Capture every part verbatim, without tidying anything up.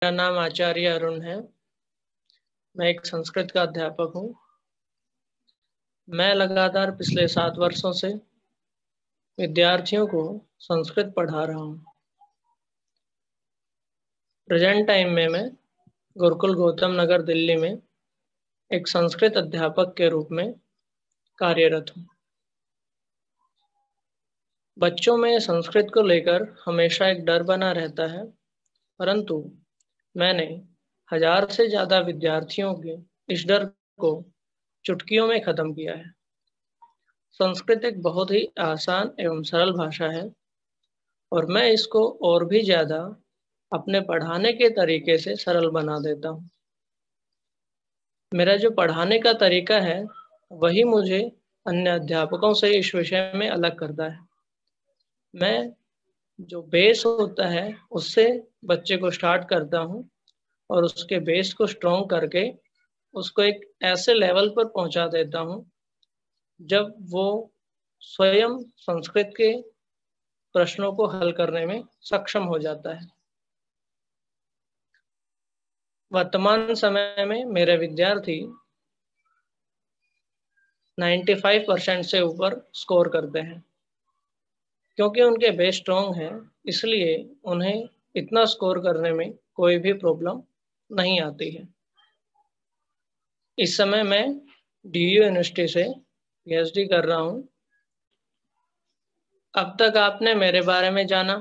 मेरा नाम आचार्य अरुण है। मैं एक संस्कृत का अध्यापक हूँ। मैं लगातार पिछले सात वर्षों से विद्यार्थियों को संस्कृत पढ़ा रहा हूँ। प्रेजेंट टाइम में मैं गुरुकुल गौतम नगर दिल्ली में एक संस्कृत अध्यापक के रूप में कार्यरत हूँ। बच्चों में संस्कृत को लेकर हमेशा एक डर बना रहता है, परंतु मैंने हजार से ज़्यादा विद्यार्थियों के इस डर को चुटकियों में ख़त्म किया है। संस्कृत एक बहुत ही आसान एवं सरल भाषा है और मैं इसको और भी ज़्यादा अपने पढ़ाने के तरीके से सरल बना देता हूँ। मेरा जो पढ़ाने का तरीका है वही मुझे अन्य अध्यापकों से इस विषय में अलग करता है। मैं जो बेस होता है उससे बच्चे को स्टार्ट करता हूँ और उसके बेस को स्ट्रॉन्ग करके उसको एक ऐसे लेवल पर पहुँचा देता हूँ जब वो स्वयं संस्कृत के प्रश्नों को हल करने में सक्षम हो जाता है। वर्तमान समय में मेरे विद्यार्थी पचानवे परसेंट से ऊपर स्कोर करते हैं। क्योंकि उनके बेस स्ट्रॉन्ग है, इसलिए उन्हें इतना स्कोर करने में कोई भी प्रॉब्लम नहीं आती है। इस समय मैं डीयू यूनिवर्सिटी से पीएचडी कर रहा हूँ। अब तक आपने मेरे बारे में जाना।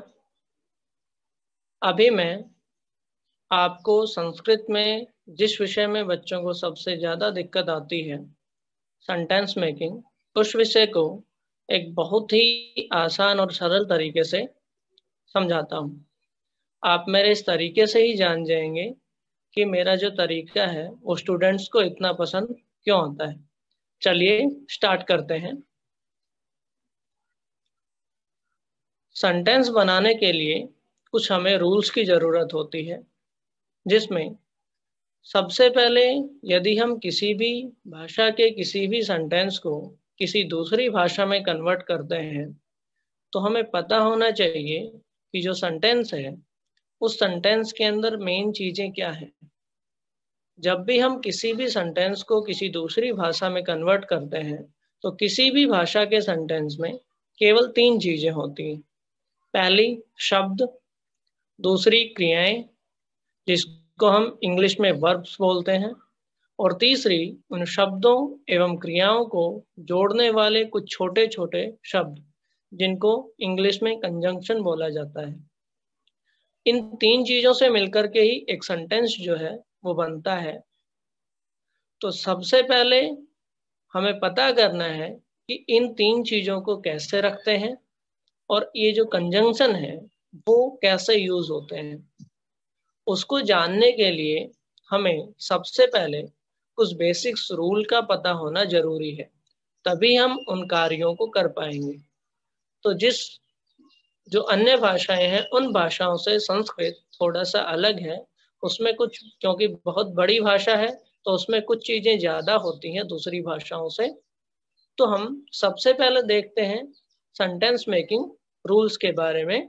अभी मैं आपको संस्कृत में जिस विषय में बच्चों को सबसे ज़्यादा दिक्कत आती है, सेंटेंस मेकिंग, उस विषय को एक बहुत ही आसान और सरल तरीके से समझाता हूँ। आप मेरे इस तरीके से ही जान जाएंगे कि मेरा जो तरीका है वो स्टूडेंट्स को इतना पसंद क्यों आता है। चलिए स्टार्ट करते हैं। सेंटेंस बनाने के लिए कुछ हमें रूल्स की ज़रूरत होती है, जिसमें सबसे पहले यदि हम किसी भी भाषा के किसी भी सेंटेंस को किसी दूसरी भाषा में कन्वर्ट करते हैं तो हमें पता होना चाहिए कि जो सेंटेंस है उस सेंटेंस के अंदर मेन चीज़ें क्या हैं। जब भी हम किसी भी सेंटेंस को किसी दूसरी भाषा में कन्वर्ट करते हैं तो किसी भी भाषा के सेंटेंस में केवल तीन चीज़ें होती हैं। पहली शब्द, दूसरी क्रियाएं जिसको हम इंग्लिश में वर्ब्स बोलते हैं, और तीसरी उन शब्दों एवं क्रियाओं को जोड़ने वाले कुछ छोटे छोटे शब्द जिनको इंग्लिश में कंजंक्शन बोला जाता है। इन तीन चीज़ों से मिलकर के ही एक सेंटेंस जो है वो बनता है। तो सबसे पहले हमें पता करना है कि इन तीन चीज़ों को कैसे रखते हैं और ये जो कंजंक्शन है वो कैसे यूज होते हैं। उसको जानने के लिए हमें सबसे पहले कुछ बेसिक्स रूल का पता होना जरूरी है, तभी हम उन कार्यों को कर पाएंगे। तो जिस जो अन्य भाषाएं हैं उन भाषाओं से संस्कृत थोड़ा सा अलग है। उसमें कुछ, क्योंकि बहुत बड़ी भाषा है तो उसमें कुछ चीज़ें ज़्यादा होती हैं दूसरी भाषाओं से। तो हम सबसे पहले देखते हैं सेंटेंस मेकिंग रूल्स के बारे में।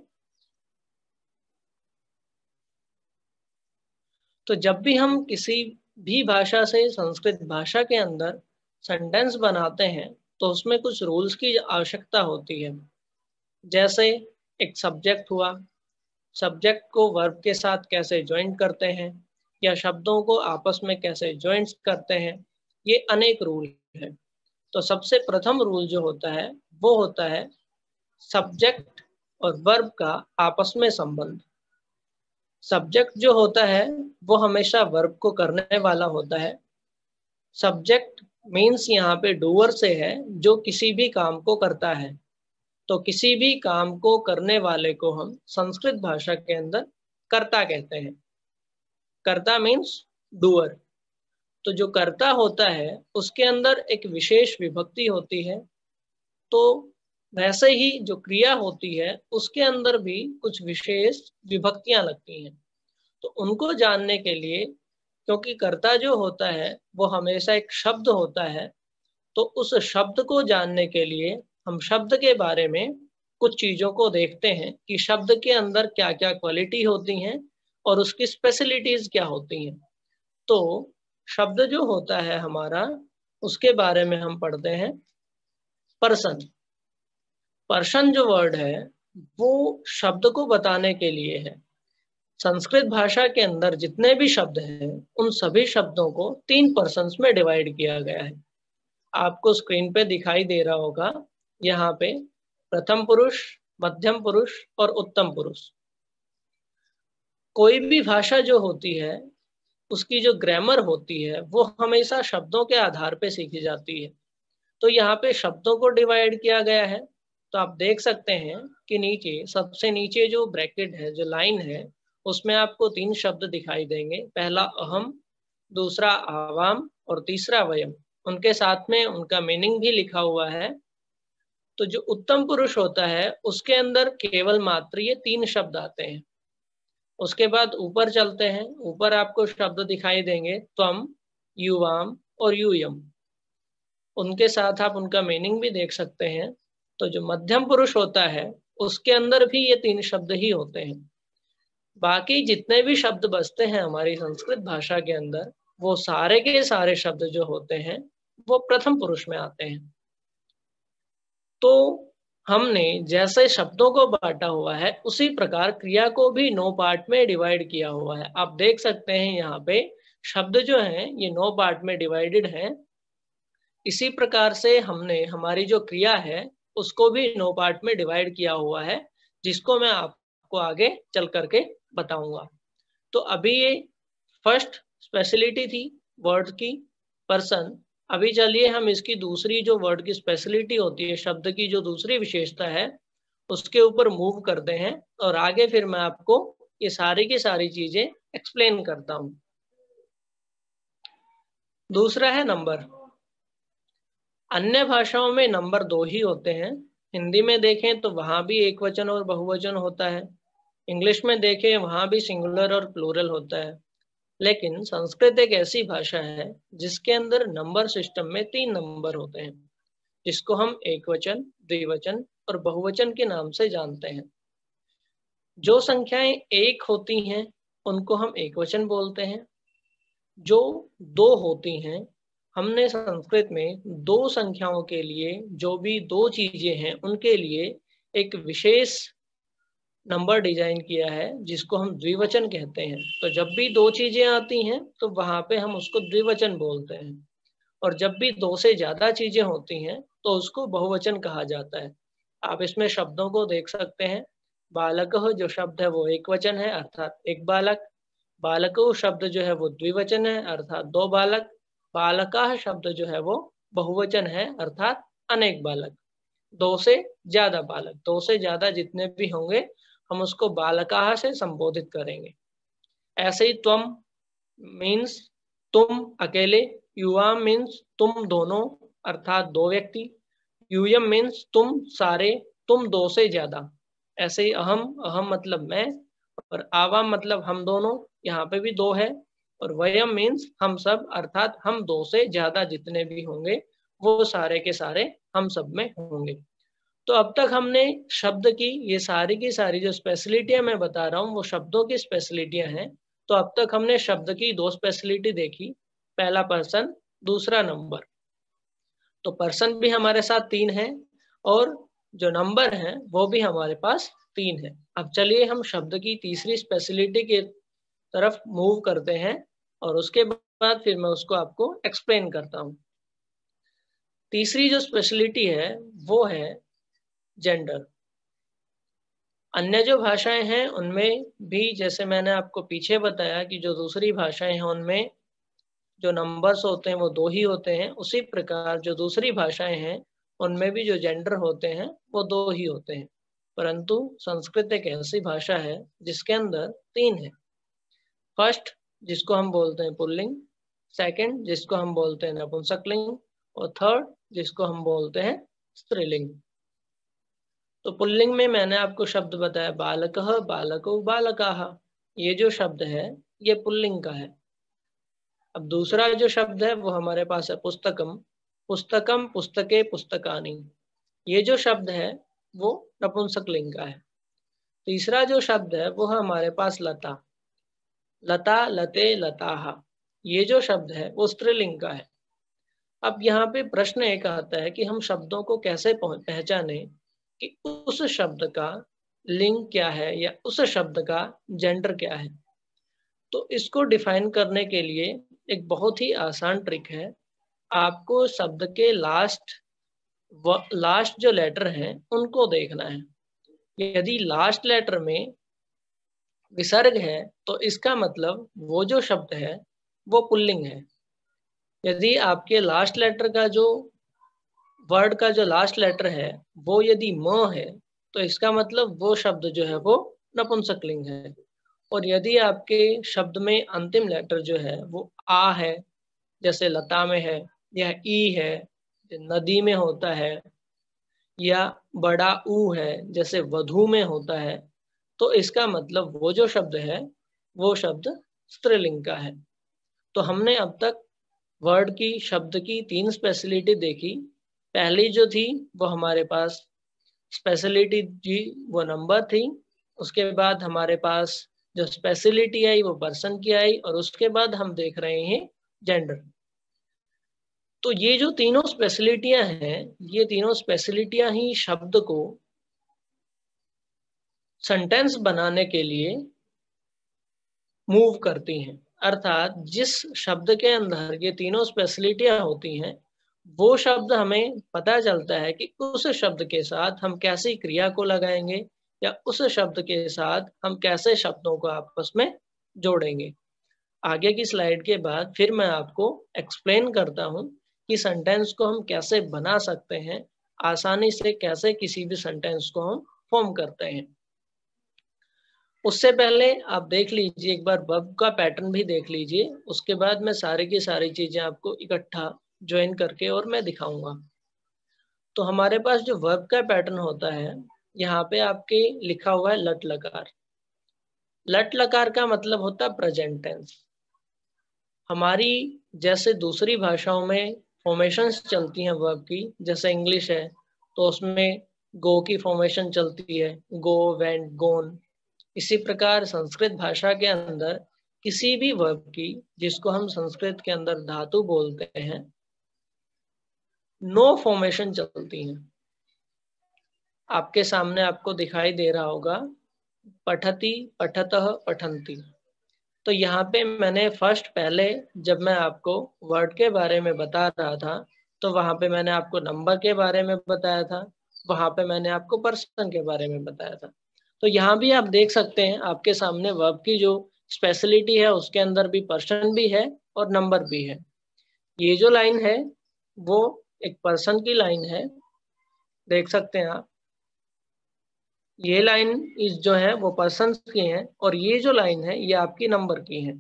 तो जब भी हम किसी भी भाषा से संस्कृत भाषा के अंदर सेंटेंस बनाते हैं तो उसमें कुछ रूल्स की आवश्यकता होती है। जैसे एक सब्जेक्ट हुआ, सब्जेक्ट को वर्ब के साथ कैसे ज्वाइन करते हैं या शब्दों को आपस में कैसे ज्वाइन करते हैं, ये अनेक रूल है। तो सबसे प्रथम रूल जो होता है वो होता है सब्जेक्ट और वर्ब का आपस में संबंध। सब्जेक्ट जो होता है वो हमेशा वर्ब को करने वाला होता है। सब्जेक्ट मीन्स यहाँ पे डूअर से है, जो किसी भी काम को करता है। तो किसी भी काम को करने वाले को हम संस्कृत भाषा के अंदर कर्ता कहते हैं। कर्ता मीन्स डूअर। तो जो कर्ता होता है उसके अंदर एक विशेष विभक्ति होती है। तो वैसे ही जो क्रिया होती है उसके अंदर भी कुछ विशेष विभक्तियां लगती हैं। तो उनको जानने के लिए, क्योंकि कर्ता जो होता है वो हमेशा एक शब्द होता है, तो उस शब्द को जानने के लिए हम शब्द के बारे में कुछ चीज़ों को देखते हैं कि शब्द के अंदर क्या क्या क्वालिटी होती हैं और उसकी स्पेशलिटीज क्या होती हैं। तो शब्द जो होता है हमारा, उसके बारे में हम पढ़ते हैं। पर्सन, पर्सन जो वर्ड है वो शब्द को बताने के लिए है। संस्कृत भाषा के अंदर जितने भी शब्द हैं उन सभी शब्दों को तीन पर्सन्स में डिवाइड किया गया है। आपको स्क्रीन पे दिखाई दे रहा होगा, यहाँ पे प्रथम पुरुष, मध्यम पुरुष और उत्तम पुरुष। कोई भी भाषा जो होती है उसकी जो ग्रामर होती है वो हमेशा शब्दों के आधार पे सीखी जाती है। तो यहाँ पे शब्दों को डिवाइड किया गया है। तो आप देख सकते हैं कि नीचे, सबसे नीचे जो ब्रैकेट है, जो लाइन है, उसमें आपको तीन शब्द दिखाई देंगे। पहला अहम, दूसरा आवाम और तीसरा वयम। उनके साथ में उनका मीनिंग भी लिखा हुआ है। तो जो उत्तम पुरुष होता है उसके अंदर केवल मात्र ये तीन शब्द आते हैं। उसके बाद ऊपर चलते हैं, ऊपर आपको शब्द दिखाई देंगे त्वम, युवाम और यूयम। उनके साथ आप उनका मीनिंग भी देख सकते हैं। तो जो मध्यम पुरुष होता है उसके अंदर भी ये तीन शब्द ही होते हैं। बाकी जितने भी शब्द बचते हैं हमारी संस्कृत भाषा के अंदर, वो सारे के सारे शब्द जो होते हैं वो प्रथम पुरुष में आते हैं। तो हमने जैसे शब्दों को बांटा हुआ है उसी प्रकार क्रिया को भी नौ पार्ट में डिवाइड किया हुआ है। आप देख सकते हैं यहाँ पे शब्द जो हैं ये नौ पार्ट में डिवाइडेड हैं। इसी प्रकार से हमने हमारी जो क्रिया है उसको भी नौ पार्ट में डिवाइड किया हुआ है, जिसको मैं आपको आगे चल करके बताऊंगा। तो अभी ये फर्स्ट स्पेशलिटी थी वर्ड की, पर्सन। अभी चलिए हम इसकी दूसरी जो वर्ड की स्पेशलिटी होती है, शब्द की जो दूसरी विशेषता है, उसके ऊपर मूव करते हैं और आगे फिर मैं आपको ये सारी की सारी चीजें एक्सप्लेन करता हूं। दूसरा है नंबर। अन्य भाषाओं में नंबर दो ही होते हैं। हिंदी में देखें तो वहां भी एक वचन और बहुवचन होता है। इंग्लिश में देखें वहां भी सिंगुलर और प्लूरल होता है। लेकिन संस्कृत एक ऐसी भाषा है जिसके अंदर नंबर सिस्टम में तीन नंबर होते हैं, जिसको हम एक वचन, द्विवचन और बहुवचन के नाम से जानते हैं। जो संख्याएं एक होती हैं उनको हम एक वचन बोलते हैं। जो दो होती हैं, हमने संस्कृत में दो संख्याओं के लिए, जो भी दो चीजें हैं उनके लिए एक विशेष नंबर डिजाइन किया है जिसको हम द्विवचन कहते हैं। तो जब भी दो चीजें आती हैं तो वहां पे हम उसको द्विवचन बोलते हैं, और जब भी दो से ज्यादा चीजें होती हैं तो उसको बहुवचन कहा जाता है। आप इसमें शब्दों को देख सकते हैं। बालक जो शब्द है वो एक वचन है, अर्थात एक बालक। बालको शब्द जो है वो द्विवचन है, अर्थात दो बालक। बालका शब्द जो है वो बहुवचन है, अर्थात अनेक बालक। दो से ज्यादा बालक, दो से ज्यादा जितने भी होंगे हम उसको बालका से संबोधित करेंगे। ऐसे ही त्वम मीन्स तुम अकेले, युवा मीन्स तुम दोनों अर्थात दो व्यक्ति, यूयम मीन्स तुम सारे, तुम दो से ज्यादा। ऐसे ही अहम, अहम मतलब मैं, और आवाम मतलब हम दोनों, यहाँ पे भी दो है। और वयम मीन्स हम सब, अर्थात हम दो से ज्यादा जितने भी होंगे वो सारे के सारे हम सब में होंगे। तो अब तक हमने शब्द की ये सारी की सारी जो स्पेशलिटियां मैं बता रहा हूँ वो शब्दों की स्पेशलिटियां हैं। तो अब तक हमने शब्द की दो स्पेशलिटी देखी, पहला पर्सन, दूसरा नंबर। तो पर्सन भी हमारे साथ तीन है और जो नंबर है वो भी हमारे पास तीन है। अब चलिए हम शब्द की तीसरी स्पेशलिटी के तरफ मूव करते हैं और उसके बाद फिर मैं उसको आपको एक्सप्लेन करता हूँ। तीसरी जो स्पेशलिटी है वो है जेंडर। अन्य जो भाषाएं हैं उनमें भी, जैसे मैंने आपको पीछे बताया कि जो दूसरी भाषाएं हैं उनमें जो नंबर्स होते हैं वो दो ही होते हैं, उसी प्रकार जो दूसरी भाषाएं हैं उनमें भी जो जेंडर होते हैं वो दो ही होते हैं। परंतु संस्कृत एक ऐसी भाषा है जिसके अंदर तीन है। फर्स्ट जिसको हम बोलते हैं पुल्लिंग, सेकंड जिसको हम बोलते हैं नपुंसकलिंग, और थर्ड जिसको हम बोलते हैं स्त्रीलिंग। तो पुल्लिंग में मैंने आपको शब्द बताया बालकः, बालको, बालकाः। ये जो शब्द है ये पुल्लिंग का है। अब दूसरा जो शब्द है वो हमारे पास है पुस्तकम, पुस्तकम, पुस्तके, पुस्तकानि। ये जो शब्द है वो नपुंसकलिंग का है। तीसरा जो शब्द है वो है हमारे पास लता। लता, लते, लताहा, ये जो शब्द है वो स्त्रीलिंग का है। अब यहाँ पे प्रश्न एक आता है कि हम शब्दों को कैसे पहचाने कि उस शब्द का लिंग क्या है या उस शब्द का जेंडर क्या है। तो इसको डिफाइन करने के लिए एक बहुत ही आसान ट्रिक है। आपको शब्द के लास्ट लास्ट जो लेटर हैं उनको देखना है। यदि लास्ट लेटर में विसर्ग है तो इसका मतलब वो जो शब्द है वो पुल्लिंग है। यदि आपके लास्ट लेटर का जो वर्ड का जो लास्ट लेटर है वो यदि म है तो इसका मतलब वो शब्द जो है वो नपुंसकलिंग है। और यदि आपके शब्द में अंतिम लेटर जो है वो आ है, जैसे लता में है, या ई है नदी में होता है, या बड़ा ऊ है जैसे वधु में होता है, तो इसका मतलब वो जो शब्द है वो शब्द स्त्रीलिंग का है। तो हमने अब तक वर्ड की शब्द की तीन स्पेशलिटी देखी। पहली जो थी वो हमारे पास स्पेशलिटी जी वो नंबर थी। उसके बाद हमारे पास जो स्पेशलिटी आई वो पर्सन की आई, और उसके बाद हम देख रहे हैं जेंडर। तो ये जो तीनों स्पेशलिटियां हैं, ये तीनों स्पेशलिटियां ही शब्द को सेंटेंस बनाने के लिए मूव करती हैं। अर्थात जिस शब्द के अंदर ये तीनों स्पेशलिटियां होती हैं वो शब्द हमें पता चलता है कि उस शब्द के साथ हम कैसी क्रिया को लगाएंगे या उस शब्द के साथ हम कैसे शब्दों को आपस में जोड़ेंगे। आगे की स्लाइड के बाद फिर मैं आपको एक्सप्लेन करता हूं कि सेंटेंस को हम कैसे बना सकते हैं, आसानी से कैसे किसी भी सेंटेंस को हम फॉर्म करते हैं। उससे पहले आप देख लीजिए एक बार वर्ब का पैटर्न भी देख लीजिए, उसके बाद मैं सारी की सारी चीजें आपको इकट्ठा ज्वाइन करके और मैं दिखाऊंगा। तो हमारे पास जो वर्ब का पैटर्न होता है, यहाँ पे आपके लिखा हुआ है लट लकार। लट लकार का मतलब होता है प्रेजेंट टेंस। हमारी जैसे दूसरी भाषाओं में फॉर्मेशंस चलती हैं वर्ब की, जैसे इंग्लिश है तो उसमें गो की फॉर्मेशन चलती है, गो, वेंट, गोन। इसी प्रकार संस्कृत भाषा के अंदर किसी भी वर्ब की जिसको हम संस्कृत के अंदर धातु बोलते हैं, नो फॉर्मेशन चलती है। आपके सामने आपको दिखाई दे रहा होगा पठति, पठतः, पठन्ति। तो यहाँ पे मैंने फर्स्ट पहले जब मैं आपको वर्ड के बारे में बता रहा था तो वहां पे मैंने आपको नंबर के बारे में बताया था, वहां पे मैंने आपको पर्सन के बारे में बताया था। तो यहाँ भी आप देख सकते हैं आपके सामने वर्ब की जो स्पेशलिटी है उसके अंदर भी पर्सन भी है और नंबर भी है। ये जो लाइन है वो एक पर्सन की लाइन है, देख सकते हैं आप। ये लाइन इस जो है वो पर्सन की है और ये जो लाइन है ये आपकी नंबर की है।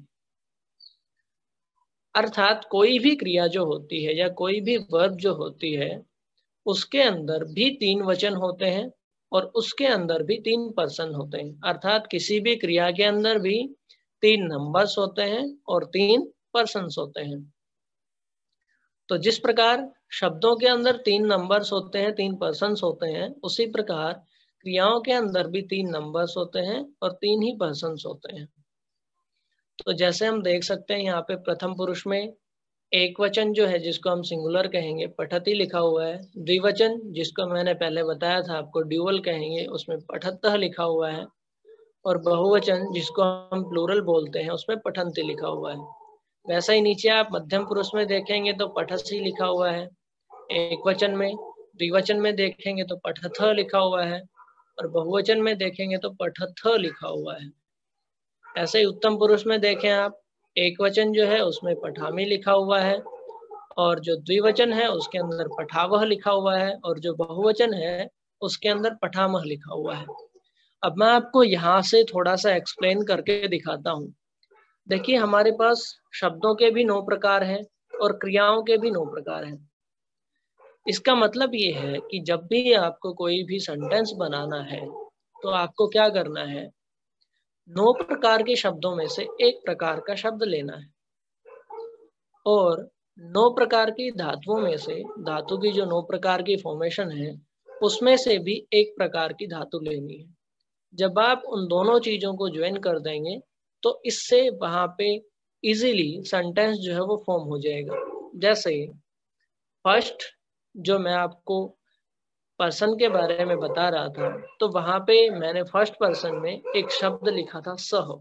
अर्थात कोई भी क्रिया जो होती है या कोई भी वर्ब जो होती है उसके अंदर भी तीन वचन होते हैं और उसके अंदर भी तीन पर्सन होते हैं। अर्थात किसी भी क्रिया के अंदर भी तीन नंबर्स होते हैं और तीन पर्सन्स होते हैं। तो जिस प्रकार शब्दों के अंदर तीन नंबर्स होते हैं, तीन पर्सन्स होते हैं, उसी प्रकार क्रियाओं के अंदर भी तीन नंबर्स होते हैं और तीन ही पर्सन्स होते हैं। तो जैसे हम देख सकते हैं यहाँ पे प्रथम पुरुष में एक वचन जो है जिसको हम सिंगुलर कहेंगे पठति लिखा हुआ है। द्विवचन जिसको मैंने पहले बताया था आपको ड्यूअल कहेंगे, उसमें पठतः लिखा हुआ है। और बहुवचन जिसको हम प्लूरल बोलते हैं उसमें पठन्ति लिखा हुआ है। वैसा ही नीचे आप मध्यम पुरुष में देखेंगे तो पठसी लिखा हुआ है एक वचन में, द्विवचन में देखेंगे तो पठथ लिखा हुआ है और बहुवचन में देखेंगे तो पठथ लिखा हुआ है। ऐसे ही उत्तम पुरुष में देखें आप, एक वचन जो है उसमें पठामी लिखा हुआ है और जो द्विवचन है उसके अंदर पठावह लिखा हुआ है और जो बहुवचन है उसके अंदर पठामह लिखा हुआ है। अब मैं आपको यहाँ से थोड़ा सा एक्सप्लेन करके दिखाता हूँ। देखिए हमारे पास शब्दों के भी नौ प्रकार हैं और क्रियाओं के भी नौ प्रकार हैं। इसका मतलब ये है कि जब भी आपको कोई भी सेंटेंस बनाना है तो आपको क्या करना है, नौ प्रकार के शब्दों में से एक प्रकार का शब्द लेना है और नौ प्रकार की धातुओं में से, धातु की जो नौ प्रकार की फॉर्मेशन है उसमें से भी एक प्रकार की धातु लेनी है। जब आप उन दोनों चीजों को ज्वाइन कर देंगे तो इससे वहां पे इजीली सेंटेंस जो है वो फॉर्म हो जाएगा। जैसे फर्स्ट जो मैं आपको पर्सन के बारे में बता रहा था, तो वहां पे मैंने फर्स्ट पर्सन में एक शब्द लिखा था सह।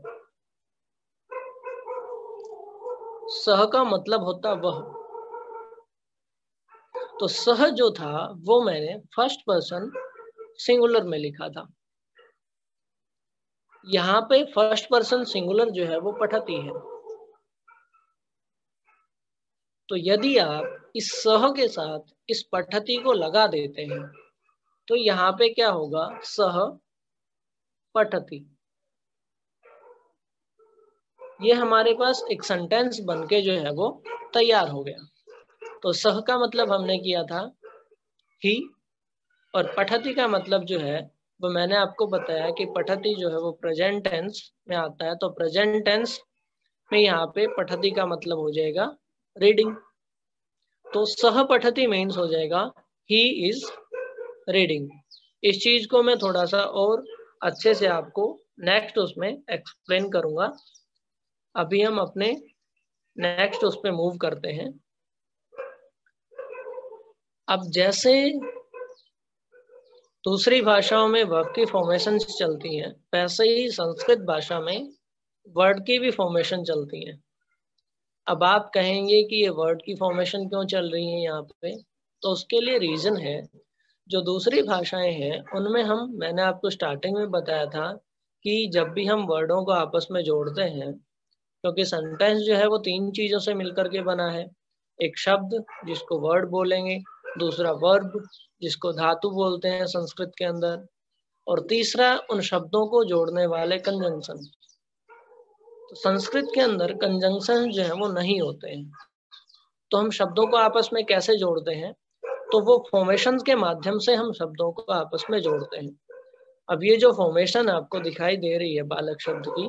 सह का मतलब होता वह, तो सह जो था वो मैंने फर्स्ट पर्सन सिंगुलर में लिखा था। यहाँ पे फर्स्ट पर्सन सिंगुलर जो है वो पठती है। तो यदि आप इस सह के साथ इस पठती को लगा देते हैं तो यहाँ पे क्या होगा, सह पठती। ये हमारे पास एक सेंटेंस बनके जो है वो तैयार हो गया। तो सह का मतलब हमने किया था ही, और पठती का मतलब जो है वो मैंने आपको बताया कि पठती जो है वो प्रेजेंट टेंस में आता है। तो प्रेजेंट टेंस में यहाँ पे पठती का मतलब हो जाएगा रीडिंग। तो सह पठती मीन्स हो जाएगा ही इज रीडिंग। इस चीज को मैं थोड़ा सा और अच्छे से आपको नेक्स्ट उसमें एक्सप्लेन करूंगा। अभी हम अपने नेक्स्ट उस पे मूव करते हैं। अब जैसे दूसरी भाषाओं में वर्ब की फॉर्मेशन चलती हैं, वैसे ही संस्कृत भाषा में वर्ड की भी फॉर्मेशन चलती है। अब आप कहेंगे कि ये वर्ड की फॉर्मेशन क्यों चल रही है यहाँ पे, तो उसके लिए रीजन है, जो दूसरी भाषाएं हैं उनमें हम, मैंने आपको स्टार्टिंग में बताया था कि जब भी हम वर्डों को आपस में जोड़ते हैं, क्योंकि सेंटेंस जो है वो तीन चीजों से मिलकर के बना है। एक शब्द जिसको वर्ड बोलेंगे, दूसरा वर्ब जिसको धातु बोलते हैं संस्कृत के अंदर, और तीसरा उन शब्दों को जोड़ने वाले कंजंक्शन। तो संस्कृत के अंदर कंजंक्शन जो है वो नहीं होते हैं। तो हम शब्दों को आपस में कैसे जोड़ते हैं, तो वो फॉर्मेशन के माध्यम से हम शब्दों को आपस में जोड़ते हैं। अब ये जो फॉर्मेशन आपको दिखाई दे रही है बालक शब्द की,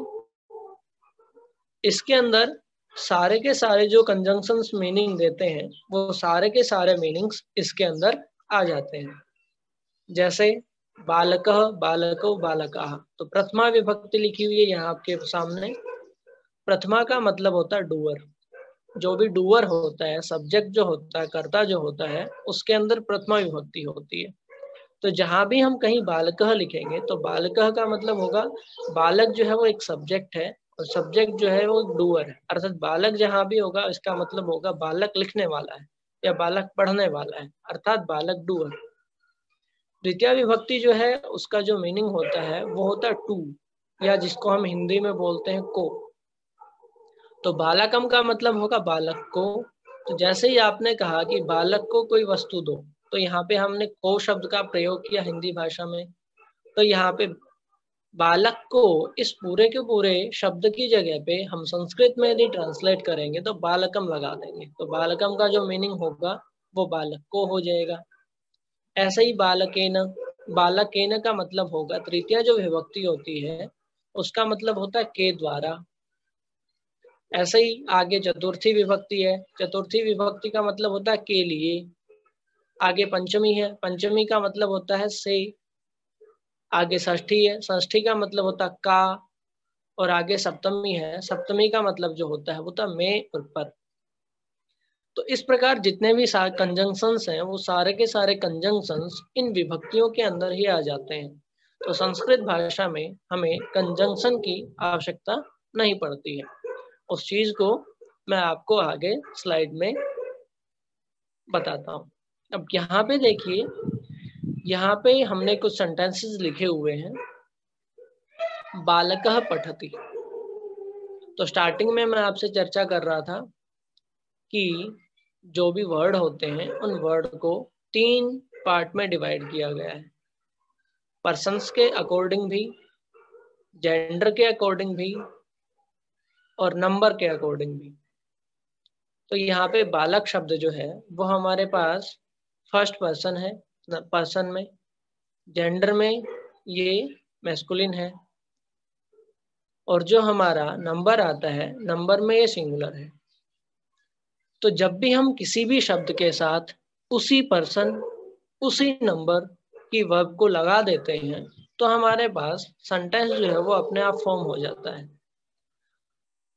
इसके अंदर सारे के सारे जो कंजंक्शंस मीनिंग देते हैं वो सारे के सारे मीनिंग्स इसके अंदर आ जाते हैं। जैसे बालकः, बालको, बालकाः, तो प्रथमा विभक्ति लिखी हुई है यहाँ आपके सामने। प्रथमा का मतलब होता है डूअर। जो भी डूअर होता है, सब्जेक्ट जो होता है, कर्ता जो होता है, उसके अंदर प्रथमा विभक्ति होती है। तो जहां भी हम कहीं बालकः लिखेंगे तो बालकः का मतलब होगा बालक जो है वो एक सब्जेक्ट है और सब्जेक्ट जो है वो डूअर है। अर्थात बालक जहां भी होगा इसका मतलब होगा बालक लिखने वाला है या बालक पढ़ने वाला है, अर्थात बालक डूअर। द्वितीय विभक्ति जो है उसका जो मीनिंग होता है वो होता है टू, या जिसको हम हिंदी में बोलते हैं को। तो बालकम का मतलब होगा बालक को। तो जैसे ही आपने कहा कि बालक को कोई वस्तु दो, तो यहाँ पे हमने को शब्द का प्रयोग किया हिंदी भाषा में। तो यहाँ पे बालक को इस पूरे के पूरे शब्द की जगह पे हम संस्कृत में यदि ट्रांसलेट करेंगे तो बालकम लगा देंगे। तो बालकम का जो मीनिंग होगा वो बालक को हो जाएगा। ऐसे ही बालकेन, बालकेन का मतलब होगा, तृतीय जो विभक्ति होती है उसका मतलब होता है के द्वारा। ऐसे ही आगे चतुर्थी विभक्ति है, चतुर्थी विभक्ति का मतलब होता है के लिए। आगे पंचमी है, पंचमी का मतलब होता है से। आगे षष्ठी है, षष्ठी का मतलब होता है का। और आगे सप्तमी है, सप्तमी का मतलब जो होता है वो होता है में और पर। तो इस प्रकार जितने भी कंजंक्शंस हैं वो सारे के सारे कंजंक्शंस इन विभक्तियों के अंदर ही आ जाते हैं। तो संस्कृत भाषा में हमें कंजंक्शन की आवश्यकता नहीं पड़ती है। उस चीज को मैं आपको आगे स्लाइड में बताता हूँ। अब यहाँ पे देखिए, यहाँ पे हमने कुछ सेंटेंसेस लिखे हुए हैं। बालकः पठति। तो स्टार्टिंग में मैं आपसे चर्चा कर रहा था कि जो भी वर्ड होते हैं उन वर्ड को तीन पार्ट में डिवाइड किया गया है। पर्सन्स के अकॉर्डिंग भी, जेंडर के अकॉर्डिंग भी, और नंबर के अकॉर्डिंग भी। तो यहाँ पे बालक शब्द जो है वो हमारे पास फर्स्ट पर्सन है, पर्सन में। जेंडर में ये मैस्कुलिन है, और जो हमारा नंबर आता है, नंबर में ये सिंगुलर है। तो जब भी हम किसी भी शब्द के साथ उसी पर्सन, उसी नंबर की वर्ब को लगा देते हैं तो हमारे पास सेंटेंस जो है वो अपने आप फॉर्म हो जाता है।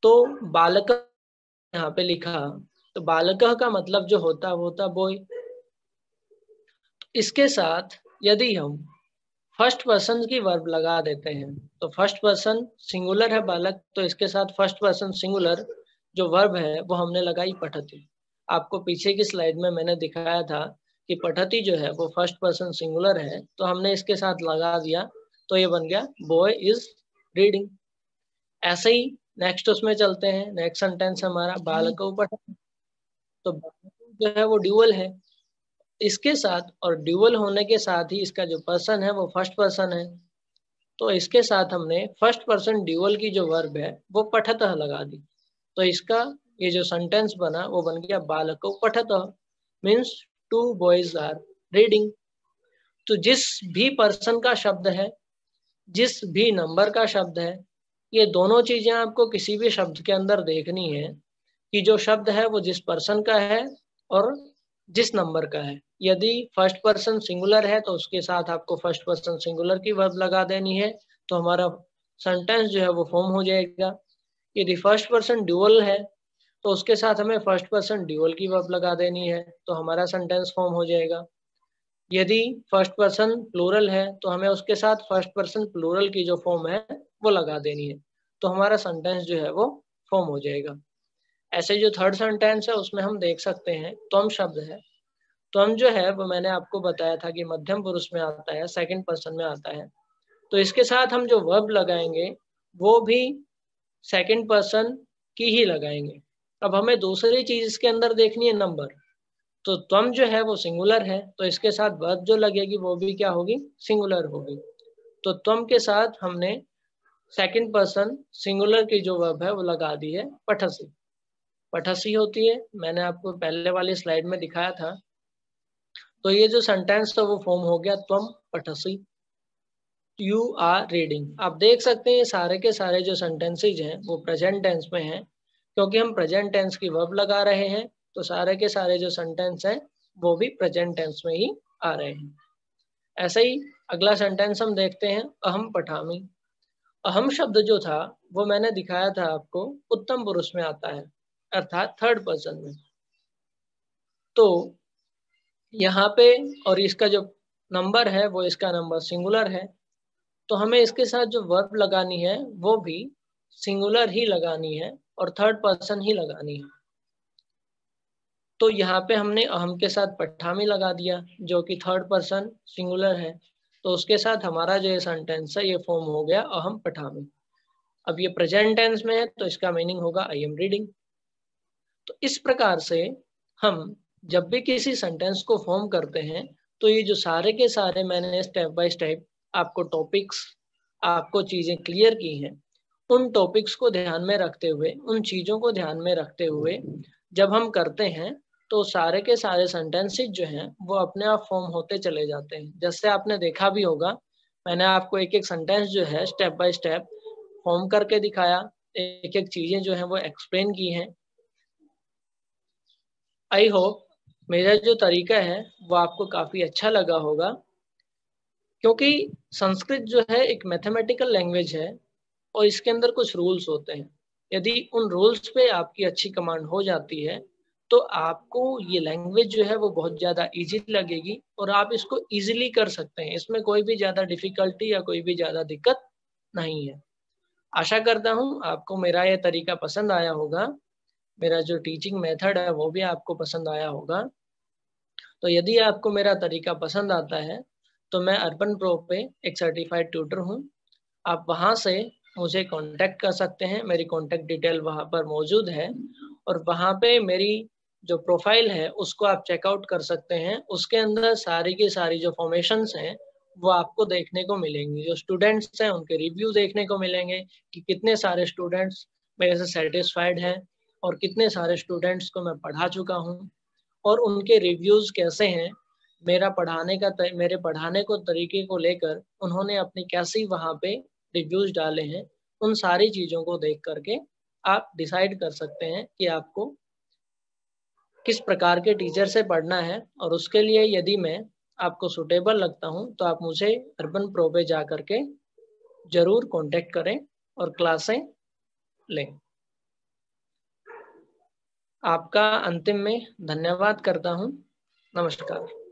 तो बालक यहाँ पे लिखा, तो बालकः का मतलब जो होता वो होता बॉय। इसके साथ यदि हम फर्स्ट पर्सन की वर्ब लगा देते हैं, तो फर्स्ट पर्सन सिंगुलर है बालक, तो इसके साथ फर्स्ट पर्सन सिंगुलर जो वर्ब है वो हमने लगाई पठति। आपको पीछे की स्लाइड में मैंने दिखाया था कि पठति जो है वो फर्स्ट पर्सन सिंगुलर है, तो हमने इसके साथ लगा दिया, तो ये बन गया बॉय इज रीडिंग। ऐसे ही नेक्स्ट उसमें चलते हैं, नेक्स्ट सेंटेंस हमारा बालको पठति। तो बालको जो है वो ड्यूअल है, इसके साथ और ड्यूअल होने के साथ ही इसका जो पर्सन है वो फर्स्ट पर्सन है, तो इसके साथ हमने फर्स्ट पर्सन ड्यूअल की जो वर्ब है वो पठतः लगा दी। तो इसका ये जो सेंटेंस बना वो बन गया बालको पठतः, means two boys are reading. तो जिस भी पर्सन का शब्द है, जिस भी नंबर का शब्द है, ये दोनों चीजें आपको किसी भी शब्द के अंदर देखनी है कि जो शब्द है वो जिस पर्सन का है और जिस नंबर का है। यदि फर्स्ट पर्सन सिंगुलर है तो उसके साथ आपको फर्स्ट पर्सन सिंगुलर की वर्ब लगा देनी है, तो हमारा सेंटेंस जो है वो फॉर्म हो जाएगा। यदि फर्स्ट पर्सन ड्यूअल है तो उसके साथ हमें फर्स्ट पर्सन ड्यूअल की वर्ब लगा देनी है, तो हमारा सेंटेंस फॉर्म हो जाएगा। यदि फर्स्ट पर्सन प्लूरल है तो हमें उसके साथ फर्स्ट पर्सन प्लूरल की जो फॉर्म है वो लगा देनी है, तो हमारा सेंटेंस जो है वो फॉर्म हो जाएगा। ऐसे जो थर्ड सेंटेंस है उसमें हम देख सकते हैं त्वम शब्द है। त्वम जो है वो मैंने आपको बताया था कि मध्यम पुरुष में आता है, सेकंड पर्सन में आता है, तो इसके साथ हम जो वर्ब लगाएंगे वो भी सेकंड पर्सन की ही लगाएंगे। अब हमें दूसरी चीज इसके अंदर देखनी है नंबर, तो त्वम जो है वो सिंगुलर है, तो इसके साथ वर्ब जो लगेगी वो भी क्या होगी, सिंगुलर होगी। तो त्वम के साथ हमने सेकंड पर्सन सिंगुलर की जो वर्ब है वो लगा दी है पठसी। पठसी होती है, मैंने आपको पहले वाली स्लाइड में दिखाया था। तो ये जो सेंटेंस था वो फॉर्म हो गया त्वम पठसी, यू आर रीडिंग। आप देख सकते हैं ये सारे के सारे जो सेंटेंसेज हैं वो प्रेजेंट टेंस में हैं, क्योंकि हम प्रेजेंट टेंस की वर्ब लगा रहे हैं, तो सारे के सारे जो सेंटेंस हैं वो भी प्रेजेंट टेंस में ही आ रहे हैं। ऐसे ही अगला सेंटेंस हम देखते हैं, अहम पठामी। अहम शब्द जो था वो मैंने दिखाया था आपको उत्तम पुरुष में आता है, अर्थात थर्ड पर्सन में। तो यहाँ पे और इसका जो नंबर है वो इसका नंबर सिंगुलर है, तो हमें इसके साथ जो वर्ब लगानी है वो भी सिंगुलर ही लगानी है और थर्ड पर्सन ही लगानी है। तो यहाँ पे हमने अहम के साथ पठामी लगा दिया जो कि थर्ड पर्सन सिंगुलर है, तो उसके साथ हमारा जो ये सेंटेंस है ये फॉर्म हो गया अहम पठामी। अब ये प्रेजेंट टेंस में है तो इसका मीनिंग होगा आई एम रीडिंग। तो इस प्रकार से हम जब भी किसी सेंटेंस को फॉर्म करते हैं तो ये जो सारे के सारे मैंने स्टेप बाय स्टेप आपको टॉपिक्स, आपको चीजें क्लियर की हैं, उन टॉपिक्स को ध्यान में रखते हुए, उन चीजों को ध्यान में रखते हुए जब हम करते हैं तो सारे के सारे सेंटेंसेस जो हैं वो अपने आप फॉर्म होते चले जाते हैं। जैसे आपने देखा भी होगा, मैंने आपको एक एक सेंटेंस जो है स्टेप बाय स्टेप फॉर्म करके दिखाया, एक एक चीजें जो हैं वो एक्सप्लेन की हैं। आई होप मेरा जो तरीका है वो आपको काफी अच्छा लगा होगा, क्योंकि संस्कृत जो है एक मैथमेटिकल लैंग्वेज है और इसके अंदर कुछ रूल्स होते हैं। यदि उन रूल्स पे आपकी अच्छी कमांड हो जाती है तो आपको ये लैंग्वेज जो है वो बहुत ज़्यादा इजी लगेगी और आप इसको इजीली कर सकते हैं। इसमें कोई भी ज़्यादा डिफिकल्टी या कोई भी ज़्यादा दिक्कत नहीं है। आशा करता हूँ आपको मेरा ये तरीका पसंद आया होगा, मेरा जो टीचिंग मेथड है वो भी आपको पसंद आया होगा। तो यदि आपको मेरा तरीका पसंद आता है तो मैं अर्बन प्रो पे एक सर्टिफाइड ट्यूटर हूँ। आप वहाँ से मुझे कांटेक्ट कर सकते हैं, मेरी कांटेक्ट डिटेल वहाँ पर मौजूद है और वहाँ पे मेरी जो प्रोफाइल है उसको आप चेकआउट कर सकते हैं। उसके अंदर सारी की सारी जो फॉर्मेशंस हैं वो आपको देखने को मिलेंगी। जो स्टूडेंट्स हैं उनके रिव्यू देखने को मिलेंगे कि कितने सारे स्टूडेंट्स मेरे से सेटिस्फाइड हैं और कितने सारे स्टूडेंट्स को मैं पढ़ा चुका हूँ और उनके रिव्यूज़ कैसे हैं, मेरा पढ़ाने का मेरे पढ़ाने को तरीके को लेकर उन्होंने अपनी कैसी वहाँ पे रिव्यूज़ डाले हैं। उन सारी चीज़ों को देख करके आप डिसाइड कर सकते हैं कि आपको किस प्रकार के टीचर से पढ़ना है, और उसके लिए यदि मैं आपको सुटेबल लगता हूँ तो आप मुझे अर्बन प्रो पे जा करके ज़रूर कॉन्टेक्ट करें और क्लासें लें। आपका अंतिम में धन्यवाद करता हूँ। नमस्कार।